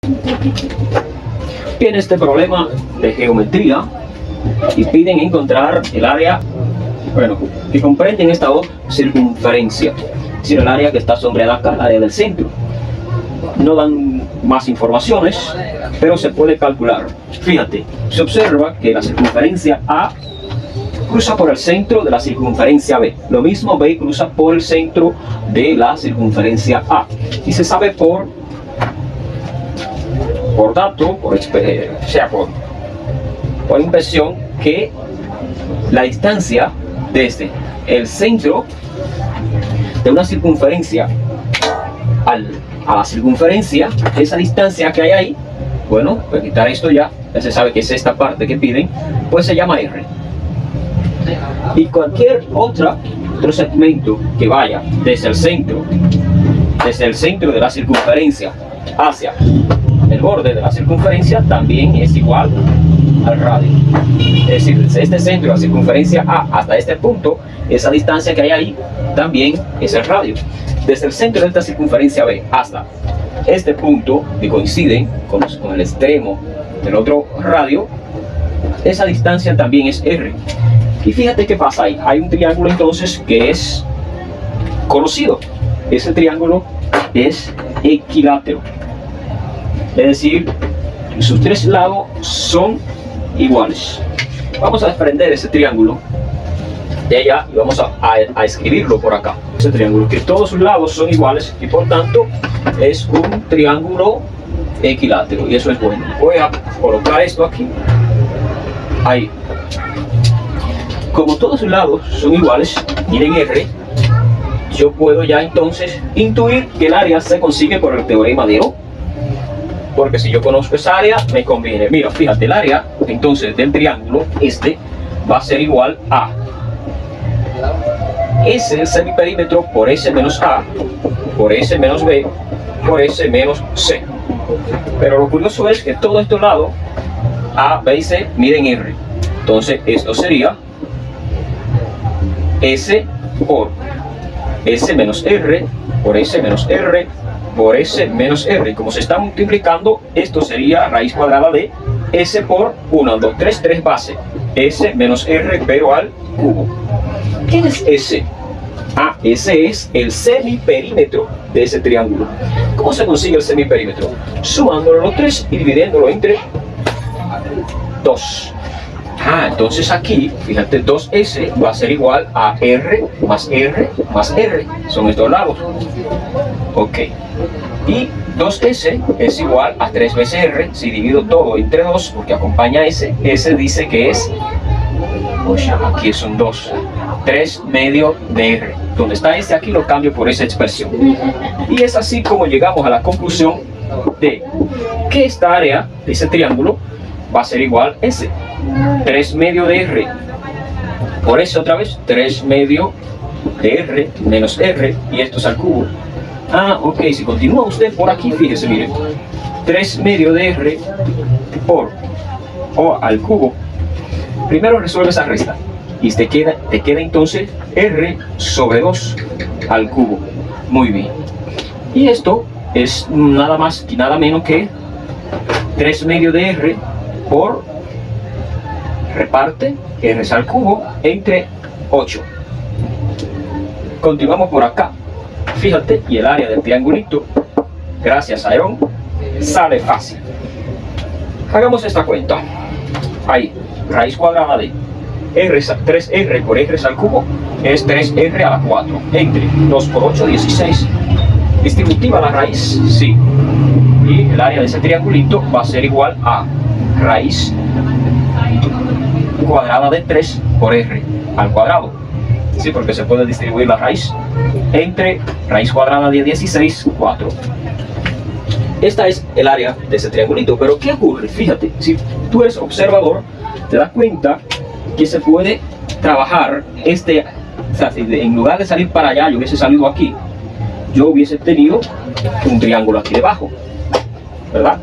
Viene este problema de geometría y piden encontrar el área, bueno, que comprenden esta circunferencia, es decir, el área que está sombreada acá, el área del centro. No dan más informaciones, pero se puede calcular. Fíjate, se observa que la circunferencia A cruza por el centro de la circunferencia B. Lo mismo B cruza por el centro de la circunferencia A. Y se sabe por dato, por impresión, que la distancia desde el centro de una circunferencia a la circunferencia, esa distancia que hay ahí, bueno, para quitar esto ya se sabe que es esta parte que piden, pues se llama R. Y cualquier otro segmento que vaya desde el centro de la circunferencia hacia el borde de la circunferencia también es igual al radio. Es decir, desde este centro de la circunferencia A hasta este punto, esa distancia que hay ahí también es el radio. Desde el centro de esta circunferencia B hasta este punto que coinciden con el extremo del otro radio, esa distancia también es R. Y fíjate qué pasa ahí. Hay un triángulo entonces que es conocido. Ese triángulo es equilátero. Es decir, sus tres lados son iguales. Vamos a desprender ese triángulo de allá y vamos a escribirlo por acá. Ese triángulo, que todos sus lados son iguales y por tanto es un triángulo equilátero, y eso es bueno. Voy a colocar esto aquí. Ahí. Como todos sus lados son iguales, miren R, yo puedo ya entonces intuir que el área se consigue por el teorema de O. Porque si yo conozco esa área, me conviene. Mira, fíjate, el área entonces del triángulo este va a ser igual a S, el semiperímetro, por S menos A, por S menos B, por S menos C. Pero lo curioso es que todos estos lados, A, B y C, miden R. Entonces esto sería S por S menos R, por S menos R, por S menos R. Como se está multiplicando, esto sería raíz cuadrada de S por 1, 2, 3, 3 base. S menos R, pero al cubo. ¿Quién es S? Ah, ese es el semiperímetro de ese triángulo. ¿Cómo se consigue el semiperímetro? Sumándolo los 3 y dividiéndolo entre 2. Ah, entonces aquí, fíjate, 2S va a ser igual a R más R más R. Son estos lados. Ok. Y 2S es igual a 3 veces R. Si divido todo entre 2, porque acompaña S, S dice que es, oye, aquí son 2. 3 medio de R. Donde está S aquí lo cambio por esa expresión. Y es así como llegamos a la conclusión de que esta área de ese triángulo va a ser igual a S. 3 medio de R. Por eso otra vez, 3 medio de R menos R, y esto es al cubo. Ah, ok, si continúa usted por aquí, fíjese, miren. 3 medio de R por O al cubo. Primero resuelve esa resta. Y te queda entonces R sobre 2 al cubo. Muy bien. Y esto es nada más y nada menos que 3 medio de R por reparte R al cubo entre 8. Continuamos por acá. Fíjate, y el área del triangulito, gracias a Aarón, sale fácil. Hagamos esta cuenta. Ahí, raíz cuadrada de R, 3R por R al cubo es 3R a la 4, entre 2 por 8, 16. ¿Distributiva la raíz? Sí. Y el área de ese triangulito va a ser igual a raíz cuadrada de 3 por R al cuadrado. Sí, porque se puede distribuir la raíz entre raíz cuadrada de 16, 4. Esta es el área de ese triangulito. Pero ¿qué ocurre? Fíjate, si tú eres observador, te das cuenta que se puede trabajar o sea, en lugar de salir para allá, yo hubiese salido aquí, yo hubiese tenido un triángulo aquí debajo, ¿verdad?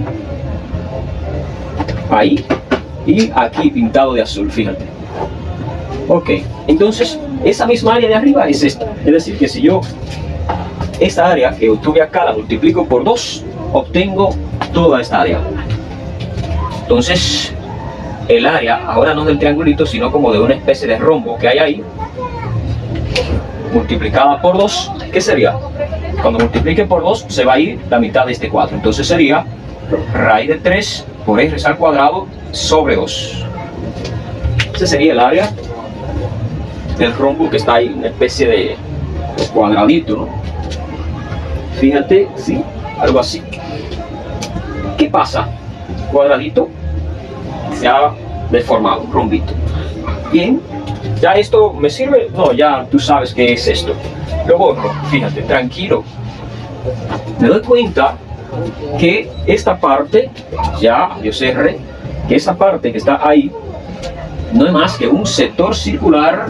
Ahí y aquí pintado de azul, fíjate. Ok, entonces esa misma área de arriba es esta. Es decir, que si yo esta área que obtuve acá la multiplico por 2, obtengo toda esta área. Entonces, el área, ahora no del triangulito, sino como de una especie de rombo que hay ahí, multiplicada por 2, ¿qué sería? Cuando multiplique por 2, se va a ir la mitad de este 4. Entonces sería raíz de 3 por r al cuadrado sobre 2. Ese sería el área del rombo que está ahí, una especie de cuadradito, ¿no? Fíjate, sí, algo así. ¿Qué pasa? Cuadradito se ha deformado, rombito. Bien, ¿ya esto me sirve? No, ya tú sabes qué es esto. Lo borro, fíjate, tranquilo. Me doy cuenta que esta parte, ya, Dios R, que esta parte que está ahí, no es más que un sector circular,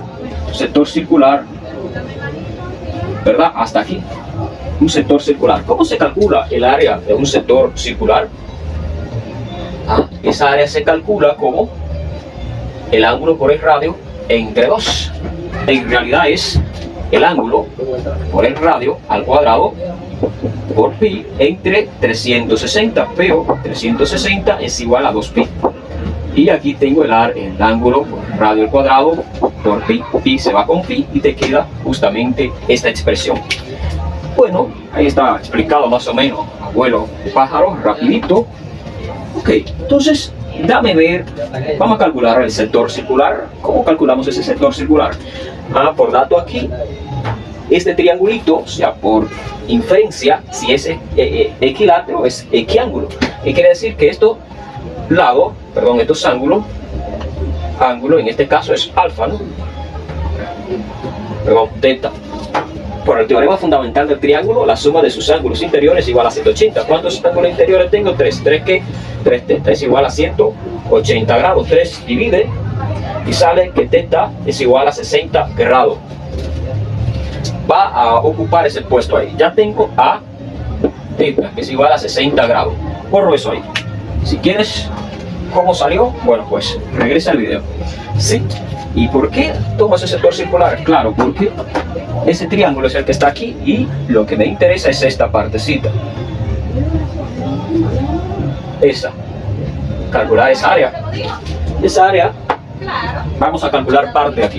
¿verdad? Hasta aquí, un sector circular. ¿Cómo se calcula el área de un sector circular? Esa área se calcula como el ángulo por el radio entre 2. En realidad es el ángulo por el radio al cuadrado por pi entre 360, pero 360 es igual a 2pi. Y aquí tengo el ángulo por el radio al cuadrado por pi. Pi se va con pi y te queda justamente esta expresión. Bueno, ahí está explicado más o menos, abuelo pájaro, rapidito. Ok, entonces dame ver, vamos a calcular el sector circular. ¿Cómo calculamos ese sector circular? Por dato aquí, este triangulito, o sea, por inferencia, si es equilátero, es equiángulo. ¿Qué quiere decir? Que estos ángulos, en este caso es alfa, ¿no? Perdón, teta. Por el teorema fundamental del triángulo, la suma de sus ángulos interiores es igual a 180. ¿Cuántos ángulos interiores tengo? 3. ¿3 qué? 3 teta es igual a 180 grados. 3 divide y sale que teta es igual a 60 grados. Va a ocupar ese puesto ahí. Ya tengo a teta, que es igual a 60 grados. Borro eso ahí. Si quieres, ¿cómo salió? Bueno, pues regresa al video. ¿Sí? ¿Y por qué tomo ese sector circular? Claro, porque ese triángulo es el que está aquí y lo que me interesa es esta partecita. Esa. Calcular esa área. Esa área, vamos a calcular parte aquí.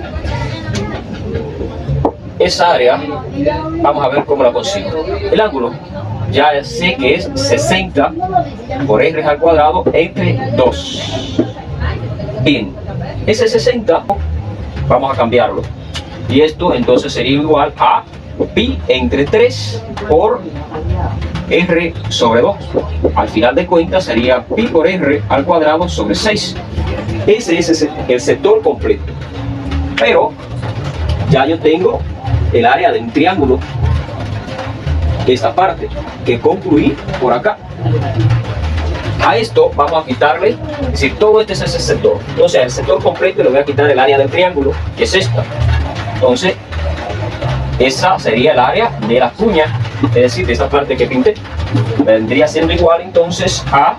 Esa área, vamos a ver cómo la consigo. El ángulo, ya sé que es 60 por r al cuadrado entre 2. Bien, ese 60, vamos a cambiarlo. Y esto entonces sería igual a pi entre 3 por r sobre 2. Al final de cuentas sería pi por r al cuadrado sobre 6. Ese es el sector completo. Pero ya yo tengo el área de un triángulo, esta parte que concluí por acá. A esto vamos a quitarle, es decir, todo este es ese sector. Entonces al sector completo le voy a quitar el área del triángulo, que es esta. Entonces esa sería el área de la cuña, es decir, de esta parte que pinté. Vendría siendo igual entonces a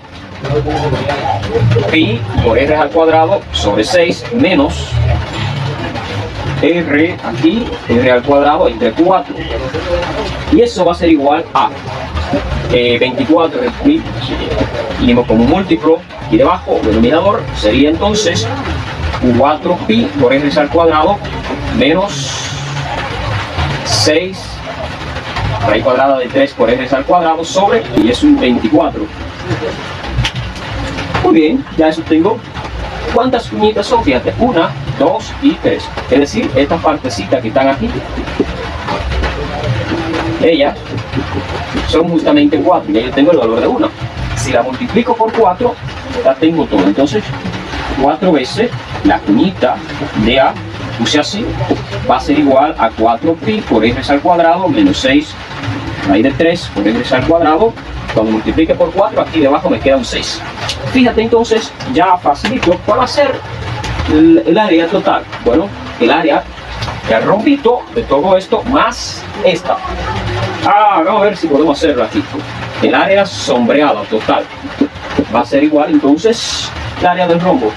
pi por r al cuadrado sobre 6 menos r aquí, r al cuadrado entre 4. Y eso va a ser igual a 24 pi, unimos como un múltiplo aquí debajo, denominador, sería entonces 4pi por r al cuadrado menos 6 raíz cuadrada de 3 por r al cuadrado sobre, y es un 24. Muy bien, ya eso tengo. ¿Cuántas cuñitas son? Fíjate, 1, 2 y 3. Es decir, estas partecitas que están aquí, ellas son justamente 4. Ya yo tengo el valor de 1. Si la multiplico por 4, ya tengo todo. Entonces, 4 veces la cuñita de A, puse así, va a ser igual a 4pi por r al cuadrado menos 6 raíz de 3 por r al cuadrado. Cuando multiplique por 4, aquí debajo me queda un 6. Fíjate entonces, ya facilito, ¿cuál va a ser el área total? Bueno, el área, el rombito de todo esto más esta. Vamos a ver si podemos hacerlo aquí. El área sombreada total va a ser igual entonces el área del rombo.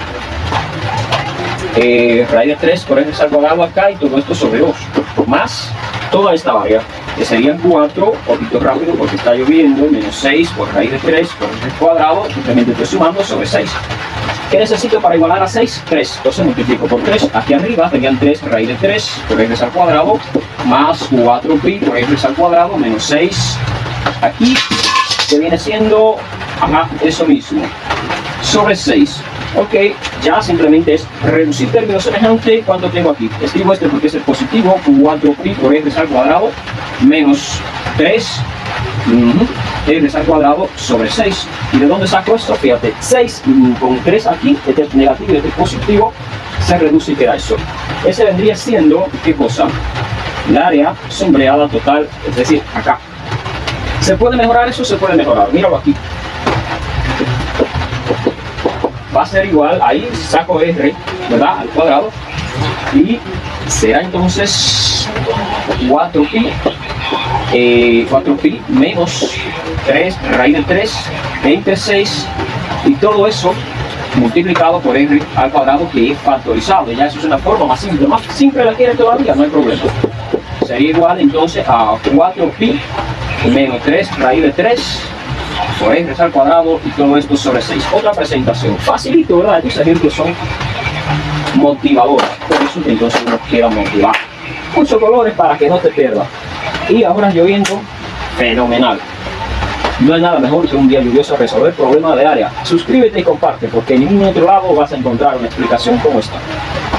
Raíz de 3 por r al cuadrado acá y todo esto sobre 2. Más toda esta área. que serían 4, poquito rápido porque está lloviendo, menos 6 por raíz de 3 por el cuadrado, simplemente estoy sumando sobre 6. ¿Qué necesito para igualar a 6? 3. Entonces multiplico por 3. Aquí arriba serían 3 raíz de 3 por x al cuadrado, más 4pi por x al cuadrado, menos 6. Aquí, que viene siendo, eso mismo, sobre 6. Ok, ya simplemente es reducir términos semejantes. ¿Cuánto tengo aquí? Escribo este porque es el positivo, 4pi por x al cuadrado, menos 3. x al cuadrado sobre 6. ¿Y de dónde saco esto? Fíjate, 6 con 3 aquí, este es negativo y este es positivo, se reduce y queda eso. Ese vendría siendo, ¿qué cosa? El área sombreada total, es decir, acá. ¿Se puede mejorar eso? Se puede mejorar. Míralo aquí. Va a ser igual, ahí saco r, ¿verdad? Al cuadrado. Y será entonces 4pi. 4pi menos 3 raíz de 3 entre 6 y todo eso multiplicado por r al cuadrado, que es factorizado. Ya eso es una forma más simple la quiere todavía, no hay problema. Sería igual entonces a 4pi menos 3 raíz de 3 por r al cuadrado y todo esto sobre 6. Otra presentación facilito, ¿verdad? Estos ejemplos son motivadores, por eso entonces uno quiera motivar. Muchos colores para que no te pierdas. Y ahora lloviendo, fenomenal. No hay nada mejor que un día lluvioso resolver problemas de área. Suscríbete y comparte, porque en ningún otro lado vas a encontrar una explicación como esta.